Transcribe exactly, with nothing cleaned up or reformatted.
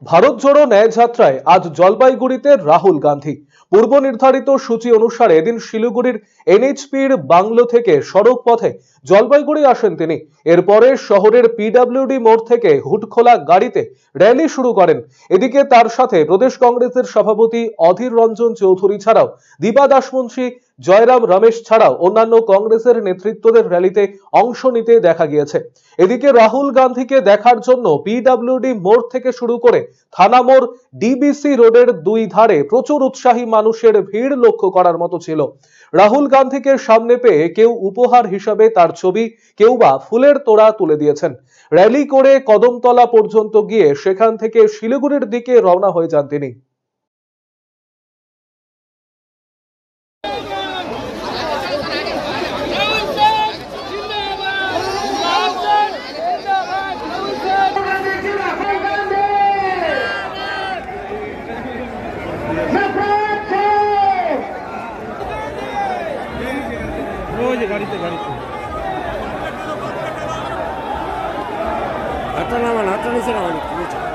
ভারত জোড়ো ন্যায় যাত্রায় আজ জলপাইগুড়িতে রাহুল গান্ধী। পূর্ব নির্ধারিত সূচি অনুসারে এদিন শিলিগুড়ির এনএইচপির বাংলো থেকে সড়ক পথে জলপাইগুড়ি আসেন তিনি। এরপরে শহরের পিডব্লিউডি মোড় থেকে হুডখোলা গাড়িতে র্যালি শুরু করেন। এদিকে তার সাথে প্রদেশ কংগ্রেসের সভাপতি অধীর রঞ্জন চৌধুরী ছাড়াও দীপা দাসমুন্সী, জয়রাম রমেশ ছাড়াও অন্যান্য কংগ্রেসের নেতৃত্বদের র্যালিতে অংশ নিতে দেখা গিয়েছে। এদিকে রাহুল গান্ধীকে দেখার জন্য পিডব্লিউডি মোড় থেকে শুরু করে থানা মোড়, ডিবিসি রোডের দুই ধারে প্রচুর উৎসাহী মানুষের ভিড় লক্ষ্য করার মতো ছিল। রাহুল গান্ধীকে সামনে পেয়ে কেউ উপহার হিসাবে তার ছবি, কেউ বা ফুলের তোড়া তুলে দিয়েছেন। র্যালি করে কদমতলা পর্যন্ত গিয়ে সেখান থেকে শিলিগুড়ির দিকে রওনা হয়ে যান তিনি। গাড়িতে গাড়িতে হাতটা নামান, হাতটা নিচে নামান।